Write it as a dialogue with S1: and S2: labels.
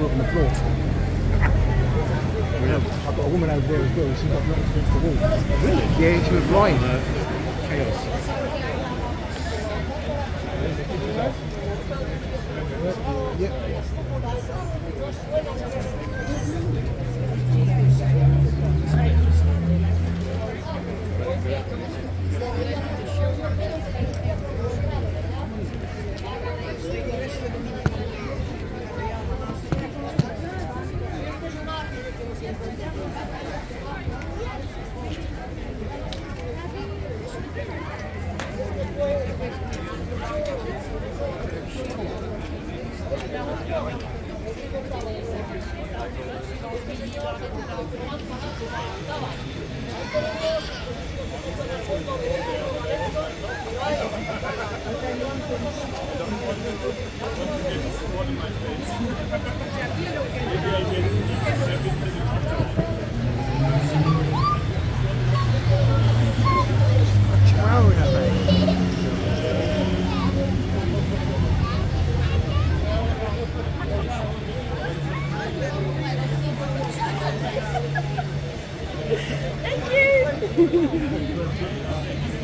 S1: foot on the floor. I've got a woman over there as well. She got knocked against the wall.
S2: Really?
S1: Yeah, she was flying.
S2: Chaos.
S1: Yep.
S3: Thank you.